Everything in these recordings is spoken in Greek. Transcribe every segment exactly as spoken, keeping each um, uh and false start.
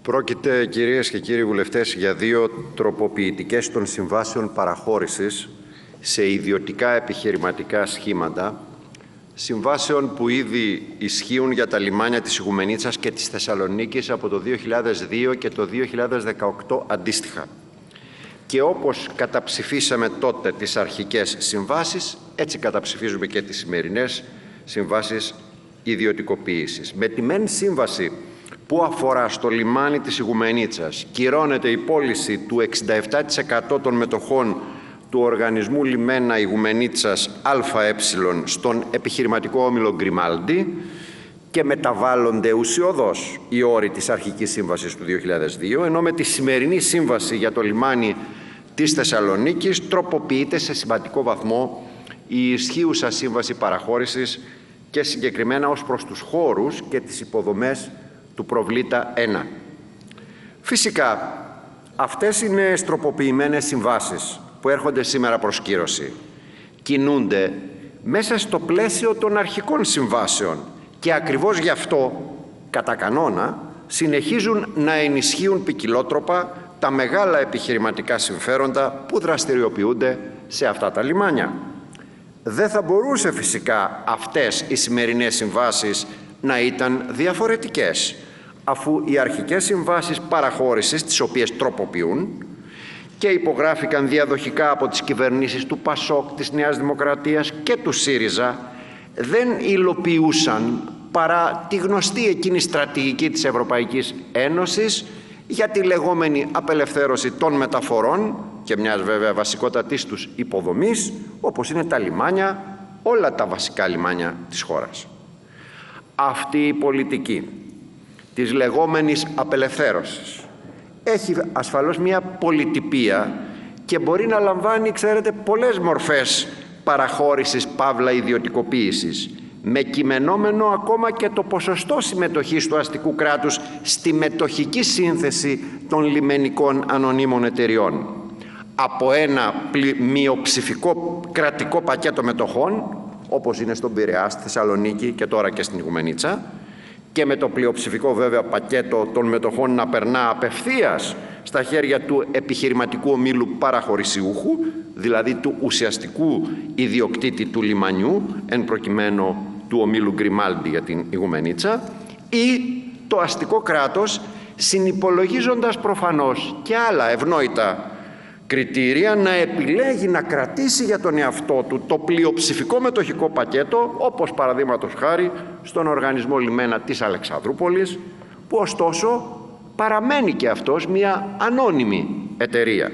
Πρόκειται, κυρίες και κύριοι βουλευτές, για δύο τροποποιητικές των συμβάσεων παραχώρησης σε ιδιωτικά επιχειρηματικά σχήματα, συμβάσεων που ήδη ισχύουν για τα λιμάνια της Ιγουμενίτσας και της Θεσσαλονίκης από το δύο χιλιάδες δύο και το δύο χιλιάδες δεκαοκτώ αντίστοιχα. Και όπως καταψηφίσαμε τότε τις αρχικές συμβάσεις, έτσι καταψηφίζουμε και τις σημερινές συμβάσεις ιδιωτικοποίησης. Με τη μεν σύμβαση που αφορά στο λιμάνι της Ιγουμενίτσας κυρώνεται η πώληση του εξήντα επτά τοις εκατό των μετοχών του οργανισμού Λιμένα Ιγουμενίτσας ΑΕ στον επιχειρηματικό όμιλο Γκριμάλντι και μεταβάλλονται ουσιωδώς οι όροι της αρχικής σύμβασης του δύο χιλιάδες δύο, ενώ με τη σημερινή σύμβαση για το λιμάνι της Θεσσαλονίκης τροποποιείται σε σημαντικό βαθμό η ισχύουσα σύμβαση παραχώρησης και συγκεκριμένα ως προς τους χώρους και τις υποδομές του Προβλήτα ένα. Φυσικά, αυτές οι νέες τροποποιημένες συμβάσεις που έρχονται σήμερα προς κύρωση κινούνται μέσα στο πλαίσιο των αρχικών συμβάσεων και ακριβώς γι' αυτό, κατά κανόνα, συνεχίζουν να ενισχύουν ποικιλότροπα τα μεγάλα επιχειρηματικά συμφέροντα που δραστηριοποιούνται σε αυτά τα λιμάνια. Δεν θα μπορούσε φυσικά αυτές οι σημερινές συμβάσεις να ήταν διαφορετικές, αφού οι αρχικές συμβάσεις παραχώρησης, τις οποίες τροποποιούν και υπογράφηκαν διαδοχικά από τις κυβερνήσεις του ΠΑΣΟΚ, της Νέας Δημοκρατίας και του ΣΥΡΙΖΑ, δεν υλοποιούσαν παρά τη γνωστή εκείνη στρατηγική της Ευρωπαϊκής Ένωσης για τη λεγόμενη απελευθέρωση των μεταφορών και μιας βέβαια βασικότατης τους υποδομής, όπως είναι τα λιμάνια, όλα τα βασικά λιμάνια της χώρας. Αυτή η πολιτική της λεγόμενης απελευθέρωσης έχει ασφαλώς μια πολυτυπία και μπορεί να λαμβάνει, ξέρετε, πολλές μορφές παραχώρησης παύλα ιδιωτικοποίησης, με κειμενόμενο ακόμα και το ποσοστό συμμετοχής του αστικού κράτους στη μετοχική σύνθεση των λιμενικών ανωνύμων εταιριών. Από ένα μειοψηφικό κρατικό πακέτο μετοχών, όπως είναι στον Πειραιά, στη Θεσσαλονίκη και τώρα και στην Ιγουμενίτσα, και με το πλειοψηφικό βέβαια πακέτο των μετοχών να περνά απευθείας στα χέρια του επιχειρηματικού ομίλου παραχωρησιούχου, δηλαδή του ουσιαστικού ιδιοκτήτη του λιμανιού, εν προκειμένου του ομίλου Γκριμάλντι για την Ιγουμενίτσα, ή το αστικό κράτος, συνυπολογίζοντας προφανώς και άλλα ευνόητα κριτήρια, να επιλέγει να κρατήσει για τον εαυτό του το πλειοψηφικό μετοχικό πακέτο, όπως παραδείγματος χάρη στον οργανισμό Λιμένα της Αλεξανδρούπολης, που ωστόσο παραμένει και αυτός μια ανώνυμη εταιρεία.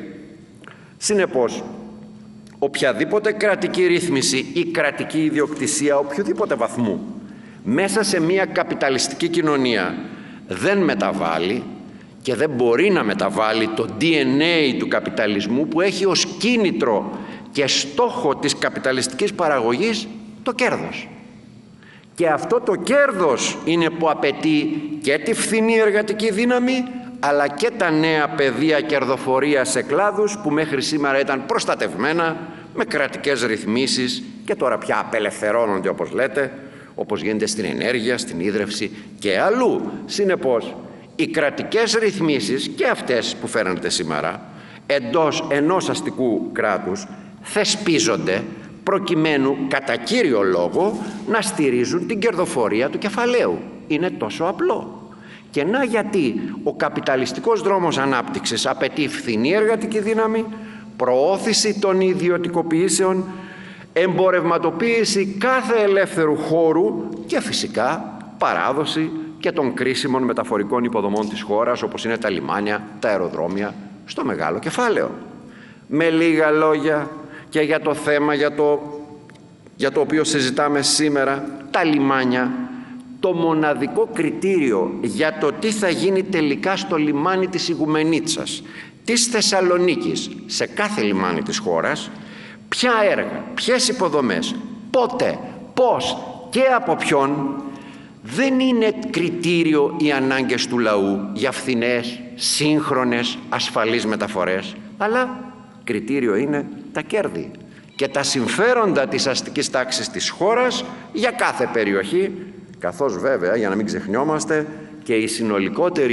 Συνεπώς, οποιαδήποτε κρατική ρύθμιση ή κρατική ιδιοκτησία οποιοδήποτε βαθμού μέσα σε μια καπιταλιστική κοινωνία δεν μεταβάλλει και δεν μπορεί να μεταβάλει το ντι εν έι του καπιταλισμού, που έχει ως κίνητρο και στόχο της καπιταλιστικής παραγωγής το κέρδος. Και αυτό το κέρδος είναι που απαιτεί και τη φθηνή εργατική δύναμη, αλλά και τα νέα πεδία κερδοφορίας σε κλάδους που μέχρι σήμερα ήταν προστατευμένα με κρατικές ρυθμίσεις και τώρα πια απελευθερώνονται, όπως λέτε, όπως γίνεται στην ενέργεια, στην ίδρυυση και αλλού. Συνεπώς, οι κρατικές ρυθμίσεις και αυτές που φέρνετε σήμερα εντός ενός αστικού κράτους θεσπίζονται προκειμένου κατά κύριο λόγο να στηρίζουν την κερδοφορία του κεφαλαίου. Είναι τόσο απλό. Και να γιατί ο καπιταλιστικός δρόμος ανάπτυξης απαιτεί φθηνή εργατική δύναμη, προώθηση των ιδιωτικοποιήσεων, εμπορευματοποίηση κάθε ελεύθερου χώρου και φυσικά παράδοση και των κρίσιμων μεταφορικών υποδομών της χώρας, όπως είναι τα λιμάνια, τα αεροδρόμια, στο μεγάλο κεφάλαιο. Με λίγα λόγια και για το θέμα για το, για το οποίο συζητάμε σήμερα, τα λιμάνια, το μοναδικό κριτήριο για το τι θα γίνει τελικά στο λιμάνι της Ιγουμενίτσας, της Θεσσαλονίκης, σε κάθε λιμάνι της χώρας, ποια έργα, ποιες υποδομές, πότε, πώς και από ποιον, δεν είναι κριτήριο οι ανάγκες του λαού για φθηνές, σύγχρονες, ασφαλείς μεταφορές, αλλά κριτήριο είναι τα κέρδη και τα συμφέροντα της αστικής τάξης της χώρας για κάθε περιοχή, καθώς βέβαια, για να μην ξεχνιόμαστε, και η συνολικότερη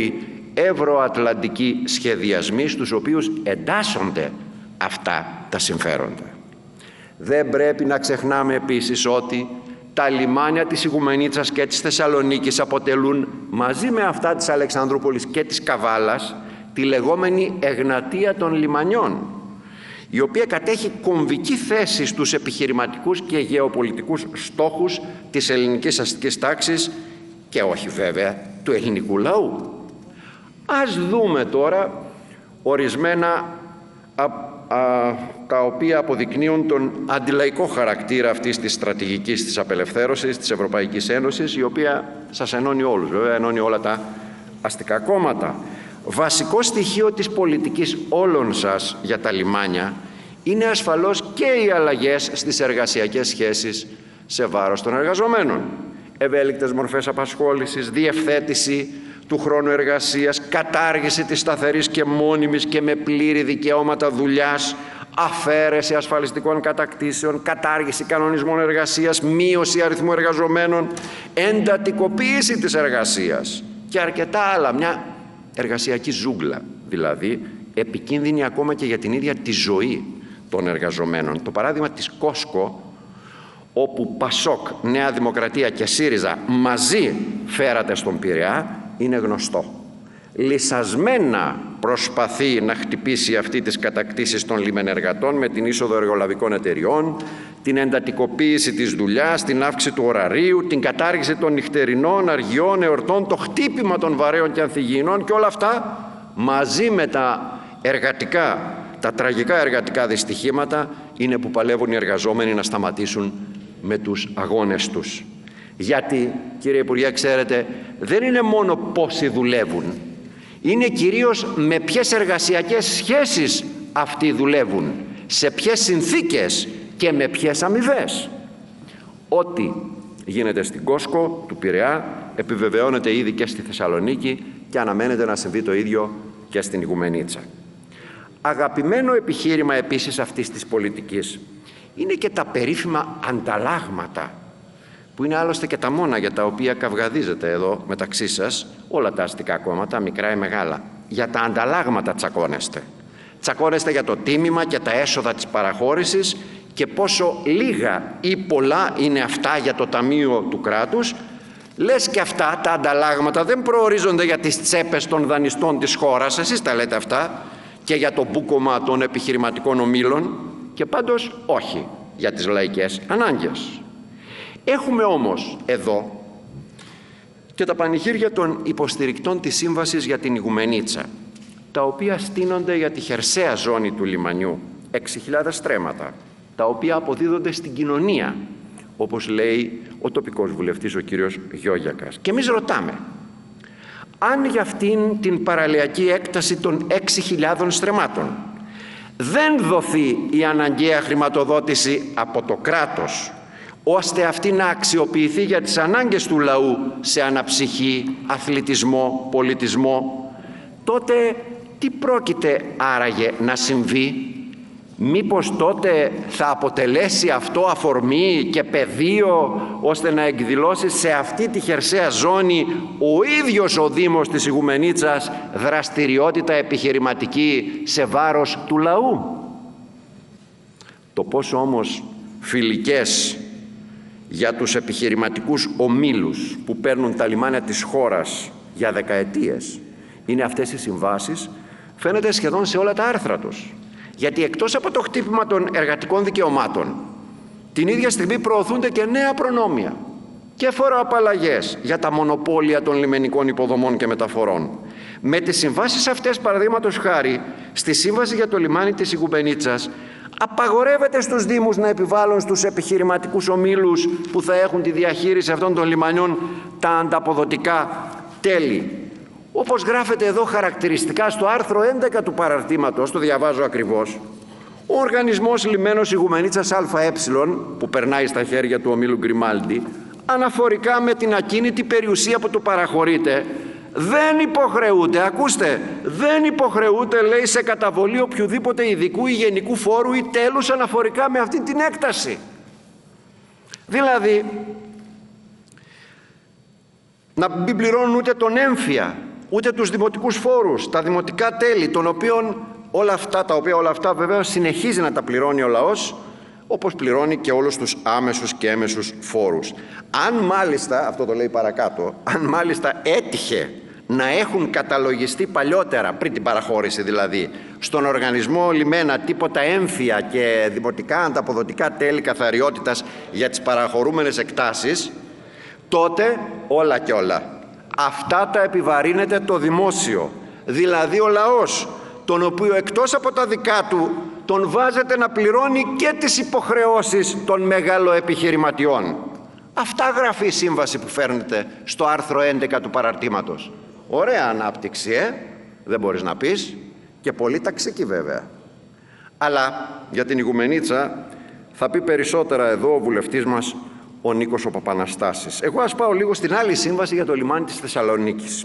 ευρωατλαντικοί σχεδιασμοί στους οποίους εντάσσονται αυτά τα συμφέροντα. Δεν πρέπει να ξεχνάμε επίσης ότι τα λιμάνια της Ιγουμενίτσας και της Θεσσαλονίκης αποτελούν μαζί με αυτά της Αλεξανδρούπολης και της Καβάλας τη λεγόμενη Εγνατία των λιμανιών, η οποία κατέχει κομβική θέση στους επιχειρηματικούς και γεωπολιτικούς στόχους της ελληνικής αστικής τάξης και όχι βέβαια του ελληνικού λαού. Ας δούμε τώρα ορισμένα α, α, τα οποία αποδεικνύουν τον αντιλαϊκό χαρακτήρα αυτής της στρατηγικής της απελευθέρωσης της Ευρωπαϊκής Ένωσης, η οποία σας ενώνει όλους, βέβαια ενώνει όλα τα αστικά κόμματα. Βασικό στοιχείο της πολιτικής όλων σας για τα λιμάνια είναι ασφαλώς και οι αλλαγές στις εργασιακές σχέσεις σε βάρος των εργαζομένων. Ευέλικτες μορφές απασχόλησης, διευθέτηση του χρόνου εργασίας, κατάργηση της σταθερής και μόνιμης και με πλήρη δικαιώματα δουλειάς, αφαίρεση ασφαλιστικών κατακτήσεων, κατάργηση κανονισμών εργασίας, μείωση αριθμού εργαζομένων, εντατικοποίηση της εργασίας και αρκετά άλλα. Μια εργασιακή ζούγκλα, δηλαδή επικίνδυνη ακόμα και για την ίδια τη ζωή των εργαζομένων. Το παράδειγμα της Κόσκο, όπου Πασόκ, Νέα Δημοκρατία και ΣΥΡΙΖΑ μαζί φέρατε στον Πειραιά, είναι γνωστό. Λυσασμένα προσπαθεί να χτυπήσει αυτή τις κατακτήσεις των λιμενεργατών με την είσοδο εργολαβικών εταιριών, την εντατικοποίηση της δουλειάς, την αύξηση του ωραρίου, την κατάργηση των νυχτερινών, αργιών, εορτών, το χτύπημα των βαρέων και ανθυγιεινών και όλα αυτά μαζί με τα εργατικά, τα τραγικά εργατικά δυστυχήματα είναι που παλεύουν οι εργαζόμενοι να σταματήσουν με τους αγώνες τους. Γιατί, κύριε Υπουργέ, ξέρετε, δεν είναι μόνο πόσοι δουλεύουν, είναι κυρίως με ποιες εργασιακές σχέσεις αυτοί δουλεύουν, σε ποιες συνθήκες και με ποιες αμοιβές. Ό,τι γίνεται στην Κόσκο του Πειραιά επιβεβαιώνεται ήδη και στη Θεσσαλονίκη και αναμένεται να συμβεί το ίδιο και στην Ιγουμενίτσα. Αγαπημένο επιχείρημα επίσης αυτής της πολιτικής είναι και τα περίφημα ανταλλάγματα, που είναι άλλωστε και τα μόνα για τα οποία καυγαδίζετε εδώ μεταξύ σας όλα τα αστικά κόμματα, μικρά ή μεγάλα. Για τα ανταλλάγματα τσακώνεστε. Τσακώνεστε για το τίμημα και τα έσοδα της παραχώρησης και πόσο λίγα ή πολλά είναι αυτά για το Ταμείο του Κράτους. Λες και αυτά τα ανταλλάγματα δεν προορίζονται για τις τσέπες των δανειστών της χώρας, εσείς τα λέτε αυτά, και για το μπούκομα των επιχειρηματικών ομίλων, και πάντως όχι για τις λαϊκές ανάγκες. Έχουμε όμως εδώ και τα πανηγύρια των υποστηρικτών της Σύμβασης για την Ιγουμενίτσα, τα οποία στείνονται για τη χερσαία ζώνη του λιμανιού, έξι χιλιάδες στρέμματα, τα οποία αποδίδονται στην κοινωνία, όπως λέει ο τοπικός βουλευτής ο κύριος Γιώγιακας. Και εμείς ρωτάμε, αν για αυτήν την παραλιακή έκταση των έξι χιλιάδων στρεμμάτων δεν δοθεί η αναγκαία χρηματοδότηση από το κράτος, ώστε αυτή να αξιοποιηθεί για τις ανάγκες του λαού σε αναψυχή, αθλητισμό, πολιτισμό, τότε τι πρόκειται άραγε να συμβεί? Μήπως τότε θα αποτελέσει αυτό αφορμή και πεδίο ώστε να εκδηλώσει σε αυτή τη χερσαία ζώνη ο ίδιος ο Δήμος της Ιγουμενίτσας δραστηριότητα επιχειρηματική σε βάρος του λαού? Το πόσο όμως φιλικές για τους επιχειρηματικούς ομίλους που παίρνουν τα λιμάνια της χώρας για δεκαετίες είναι αυτές οι συμβάσεις φαίνεται σχεδόν σε όλα τα άρθρα τους. Γιατί εκτός από το χτύπημα των εργατικών δικαιωμάτων, την ίδια στιγμή προωθούνται και νέα προνόμια και φοροαπαλλαγές για τα μονοπόλια των λιμενικών υποδομών και μεταφορών. Με τις συμβάσεις αυτές, παραδείγματος χάρη, στη Σύμβαση για το λιμάνι της Ιγουμενίτσας, απαγορεύεται στους Δήμους να επιβάλλουν στους επιχειρηματικούς ομίλους που θα έχουν τη διαχείριση αυτών των λιμανιών τα ανταποδοτικά τέλη. Όπως γράφεται εδώ χαρακτηριστικά στο άρθρο έντεκα του παραρτήματος, το διαβάζω ακριβώς, ο οργανισμός λιμένος Ιγουμενίτσας ΑΕ, που περνάει στα χέρια του ομίλου Γκριμάλντι, αναφορικά με την ακίνητη περιουσία που του παραχωρείται, δεν υποχρεούται, ακούστε, δεν υποχρεούται, λέει, σε καταβολή οποιοδήποτε ειδικού ή γενικού φόρου ή τέλους αναφορικά με αυτή την έκταση. Δηλαδή, να μην πληρώνουν ούτε τον έμφυα ούτε τους δημοτικούς φόρους, τα δημοτικά τέλη, των οποίων όλα αυτά, τα οποία όλα αυτά βέβαια συνεχίζει να τα πληρώνει ο λαός, όπως πληρώνει και όλους τους άμεσους και έμεσους φόρους. Αν μάλιστα, αυτό το λέει παρακάτω, αν μάλιστα έτυχε να έχουν καταλογιστεί παλιότερα, πριν την παραχώρηση δηλαδή, στον οργανισμό λιμένα τίποτα έμφυα και δημοτικά ανταποδοτικά τέλη καθαριότητας για τις παραχωρούμενες εκτάσεις, τότε όλα και όλα αυτά τα επιβαρύνεται το δημόσιο, δηλαδή ο λαός, τον οποίο εκτός από τα δικά του τον βάζετε να πληρώνει και τις υποχρεώσεις των μεγαλοεπιχειρηματιών. Αυτά γράφει η σύμβαση που φέρνετε στο άρθρο έντεκα του παραρτήματος. Ωραία ανάπτυξη, ε? Δεν μπορείς να πεις, και πολύ ταξική βέβαια. Αλλά για την ηγουμενίτσα θα πει περισσότερα εδώ ο βουλευτής μας ο Νίκος ο Παπαναστάσης. Εγώ ας πάω λίγο στην άλλη σύμβαση για το λιμάνι της Θεσσαλονίκης.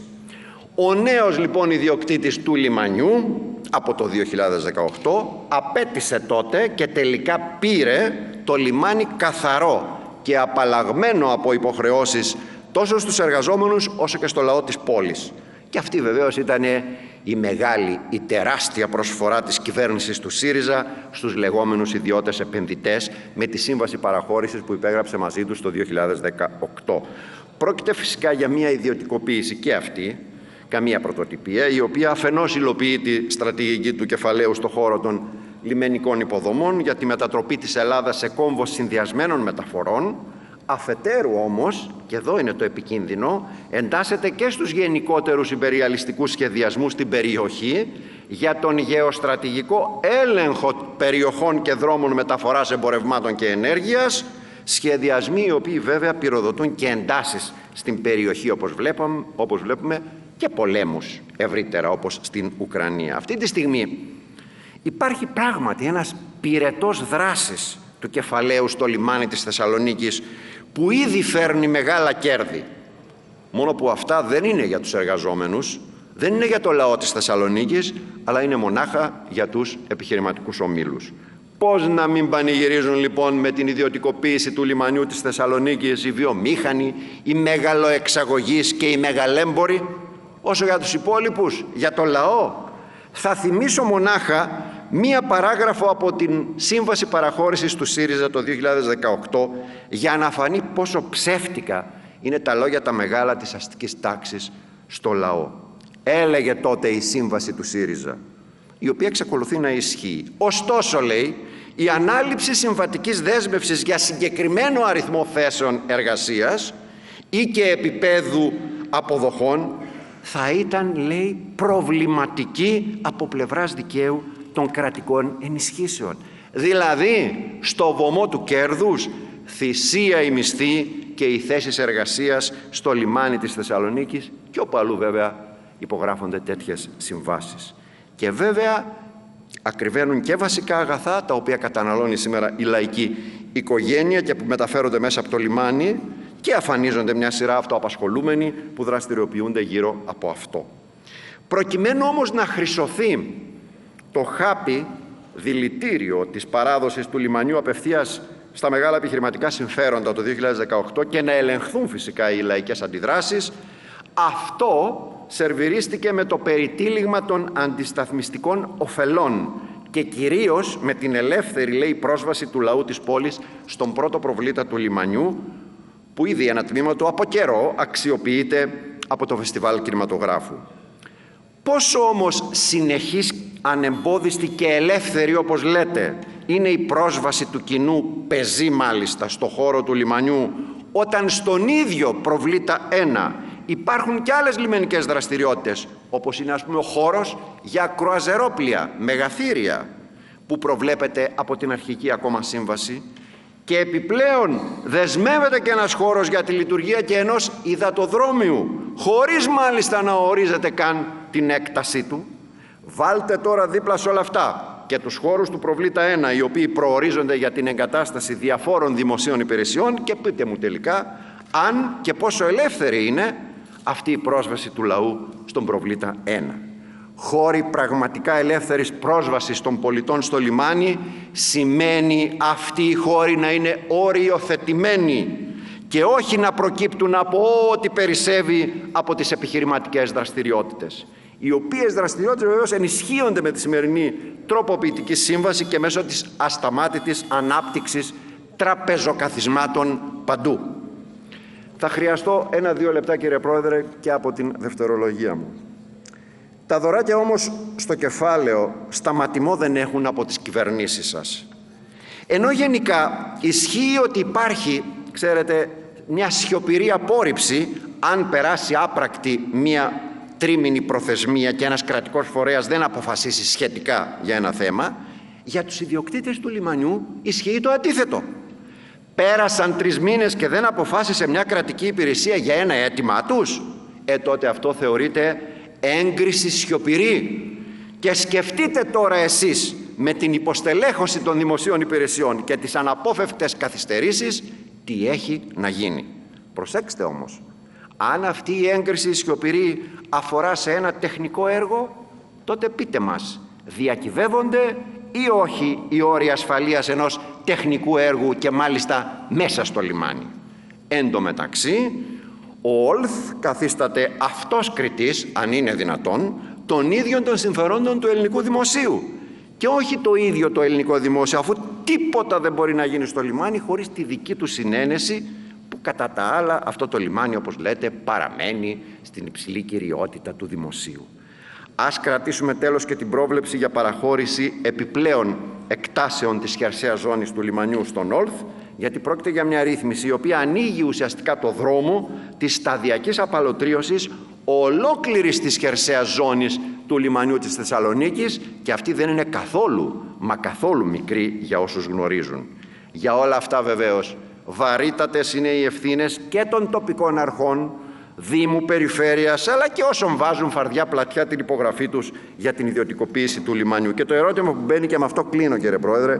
Ο νέος λοιπόν ιδιοκτήτης του λιμανιού από το δύο χιλιάδες δεκαοκτώ απέτησε τότε και τελικά πήρε το λιμάνι καθαρό και απαλλαγμένο από υποχρεώσεις τόσο στους εργαζόμενους όσο και στο λαό της πόλης. Και αυτή βεβαίως ήταν η μεγάλη, η τεράστια προσφορά της κυβέρνησης του ΣΥΡΙΖΑ στους λεγόμενους ιδιώτες επενδυτές με τη σύμβαση παραχώρησης που υπέγραψε μαζί τους το δύο χιλιάδες δεκαοκτώ. Πρόκειται φυσικά για μια ιδιωτικοποίηση και αυτή, καμία πρωτοτυπία, η οποία αφενός υλοποιεί τη στρατηγική του κεφαλαίου στον χώρο των λιμενικών υποδομών για τη μετατροπή της Ελλάδας σε κόμβο συνδυασμένων μεταφορών, αφετέρου όμως, και εδώ είναι το επικίνδυνο, εντάσσεται και στους γενικότερους ιμπεριαλιστικούς σχεδιασμούς στην περιοχή για τον γεωστρατηγικό έλεγχο περιοχών και δρόμων μεταφοράς εμπορευμάτων και ενέργειας, σχεδιασμοί οι οποίοι βέβαια πυροδοτούν και εντάσεις στην περιοχή όπως βλέπουμε, όπως βλέπουμε και πολέμους ευρύτερα όπως στην Ουκρανία. Αυτή τη στιγμή υπάρχει πράγματι ένας πυρετός δράσης του κεφαλαίου στο λιμάνι της Θεσσαλονίκης που ήδη φέρνει μεγάλα κέρδη. Μόνο που αυτά δεν είναι για τους εργαζόμενους, δεν είναι για το λαό της Θεσσαλονίκης, αλλά είναι μονάχα για τους επιχειρηματικούς ομίλους. Πώς να μην πανηγυρίζουν λοιπόν με την ιδιωτικοποίηση του λιμανιού της Θεσσαλονίκης οι βιομήχανοι, οι μεγαλοεξαγωγείς και οι μεγαλέμποροι, όσο για τους υπόλοιπους, για το λαό. Θα θυμίσω μονάχα μία παράγραφο από την Σύμβαση Παραχώρησης του ΣΥΡΙΖΑ το δύο χιλιάδες δεκαοκτώ για να φανεί πόσο ψεύτικα είναι τα λόγια τα μεγάλα της αστικής τάξης στο λαό. Έλεγε τότε η Σύμβαση του ΣΥΡΙΖΑ, η οποία εξακολουθεί να ισχύει. Ωστόσο, λέει, η ανάληψη συμβατικής δέσμευσης για συγκεκριμένο αριθμό θέσεων εργασίας ή και επίπεδου αποδοχών θα ήταν, λέει, προβληματική από πλευράς δικαίου των κρατικών ενισχύσεων. Δηλαδή, στο βωμό του κέρδους, θυσία η μισθή και οι θέσεις εργασίας στο λιμάνι της Θεσσαλονίκης και όπου αλλού βέβαια υπογράφονται τέτοιες συμβάσεις. Και βέβαια ακριβένουν και βασικά αγαθά τα οποία καταναλώνει σήμερα η λαϊκή οικογένεια και που μεταφέρονται μέσα από το λιμάνι και αφανίζονται μια σειρά αυτοαπασχολούμενοι που δραστηριοποιούνται γύρω από αυτό. Προκειμένου όμως να χρυσωθεί το χάπι δηλητήριο της παράδοσης του λιμανιού απευθείας στα μεγάλα επιχειρηματικά συμφέροντα το δύο χιλιάδες δεκαοκτώ και να ελεγχθούν φυσικά οι λαϊκές αντιδράσεις, αυτό σερβιρίστηκε με το περιτύλιγμα των αντισταθμιστικών ωφελών και κυρίως με την ελεύθερη, λέει, πρόσβαση του λαού της πόλης στον πρώτο προβλήτα του λιμανιού, που ήδη ένα τμήμα του από καιρό αξιοποιείται από το Φεστιβάλ Κινηματογράφου. Πόσο όμως συνεχής, ανεμπόδιστη και ελεύθερη, όπως λέτε, είναι η πρόσβαση του κοινού πεζή μάλιστα στο χώρο του λιμανιού, όταν στον ίδιο προβλήτα ένα υπάρχουν και άλλες λιμενικές δραστηριότητες, όπως είναι ας πούμε ο χώρος για κρουαζερόπλια, μεγαθύρια, που προβλέπεται από την αρχική ακόμα σύμβαση, και επιπλέον δεσμεύεται και ένας χώρος για τη λειτουργία και ενός υδατοδρόμιου, χωρίς μάλιστα να ορίζεται καν την έκτασή του. Βάλτε τώρα δίπλα σε όλα αυτά και τους χώρους του προβλήτα ένα, οι οποίοι προορίζονται για την εγκατάσταση διαφόρων δημοσίων υπηρεσιών, και πείτε μου τελικά αν και πόσο ελεύθερη είναι αυτή η πρόσβαση του λαού στον προβλήτα ένα. Χώροι πραγματικά ελεύθερης πρόσβασης των πολιτών στο λιμάνι σημαίνει αυτή η χώρη να είναι οριοθετημένη και όχι να προκύπτουν από ό,τι περισσεύει από τις επιχειρηματικές δραστηριότητες, οι οποίες δραστηριότητες βεβαίως ενισχύονται με τη σημερινή τροποποιητική σύμβαση και μέσω της ασταμάτητης ανάπτυξης τραπεζοκαθισμάτων παντού. Θα χρειαστώ ένα-δύο λεπτά, κύριε Πρόεδρε, και από την δευτερολογία μου. Τα δωράκια όμως στο κεφάλαιο σταματημό δεν έχουν από τις κυβερνήσεις σας. Ενώ γενικά ισχύει ότι υπάρχει, ξέρετε, μια σιωπηρή απόρριψη αν περάσει άπρακτη μια τρίμηνη προθεσμία και ένας κρατικός φορέας δεν αποφασίσει σχετικά για ένα θέμα, για τους ιδιοκτήτες του λιμανιού ισχύει το αντίθετο. Πέρασαν τρεις μήνες και δεν αποφάσισε μια κρατική υπηρεσία για ένα αίτημά τους, ε τότε αυτό θεωρείται έγκριση σιωπηρή. Και σκεφτείτε τώρα εσείς με την υποστελέχωση των δημοσίων υπηρεσιών και τις αναπόφευκτες καθυστερήσεις τι έχει να γίνει. Προσέξτε όμως, αν αυτή η έγκριση σιωπηρή αφορά σε ένα τεχνικό έργο, τότε πείτε μας, διακυβεύονται ή όχι οι όροι ασφαλείας ενός τεχνικού έργου και μάλιστα μέσα στο λιμάνι. Εν τω μεταξύ, ο Όλθ καθίσταται αυτός κριτής, αν είναι δυνατόν, των ίδιων των συμφερόντων του ελληνικού δημοσίου και όχι το ίδιο το ελληνικό δημόσιο, αφού τίποτα δεν μπορεί να γίνει στο λιμάνι χωρίς τη δική του συνένεση, που κατά τα άλλα αυτό το λιμάνι, όπως λέτε, παραμένει στην υψηλή κυριότητα του δημοσίου. Ας κρατήσουμε τέλος και την πρόβλεψη για παραχώρηση επιπλέον εκτάσεων της χερσαίας ζώνης του λιμανιού στον Όλθ, γιατί πρόκειται για μια ρύθμιση η οποία ανοίγει ουσιαστικά το δρόμο της σταδιακής απαλωτρίωσης ολόκληρης της χερσαίας ζώνης του λιμανιού της Θεσσαλονίκης, και αυτή δεν είναι καθόλου, μα καθόλου μικρή για όσους γνωρίζουν. Για όλα αυτά βεβαίως βαρύτατες είναι οι ευθύνες και των τοπικών αρχών, Δήμου, Περιφέρειας, αλλά και όσων βάζουν φαρδιά πλατιά την υπογραφή τους για την ιδιωτικοποίηση του λιμανιού. Και το ερώτημα που μπαίνει, και με αυτό κλείνω κύριε Πρόεδρε,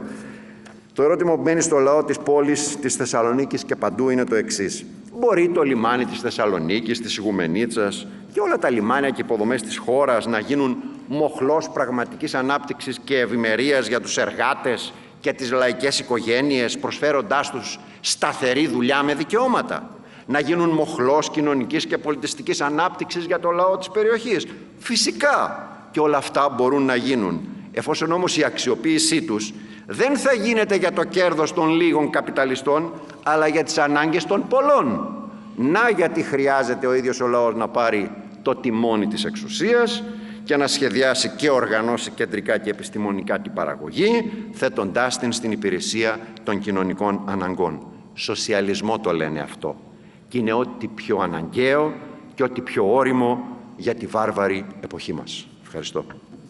το ερώτημα που μπαίνει στο λαό της πόλης της Θεσσαλονίκης και παντού είναι το εξής. Μπορεί το λιμάνι της Θεσσαλονίκης, της Ιγουμενίτσας και όλα τα λιμάνια και υποδομές της χώρας να γίνουν μοχλός πραγματικής ανάπτυξης και ευημερίας για τους εργάτες και τις λαϊκές οικογένειες, προσφέροντάς τους σταθερή δουλειά με δικαιώματα? Να γίνουν μοχλός κοινωνικής και πολιτιστικής ανάπτυξης για το λαό της περιοχής? Φυσικά και όλα αυτά μπορούν να γίνουν, εφόσον όμως η αξιοποίησή τους δεν θα γίνεται για το κέρδος των λίγων καπιταλιστών, αλλά για τις ανάγκες των πολλών. Να γιατί χρειάζεται ο ίδιος ο λαός να πάρει το τιμόνι της εξουσίας και να σχεδιάσει και οργανώσει κεντρικά και επιστημονικά την παραγωγή, θέτοντάς την στην υπηρεσία των κοινωνικών αναγκών. Σοσιαλισμό το λένε αυτό. Και είναι ό,τι πιο αναγκαίο και ό,τι πιο ώριμο για τη βάρβαρη εποχή μας. Ευχαριστώ.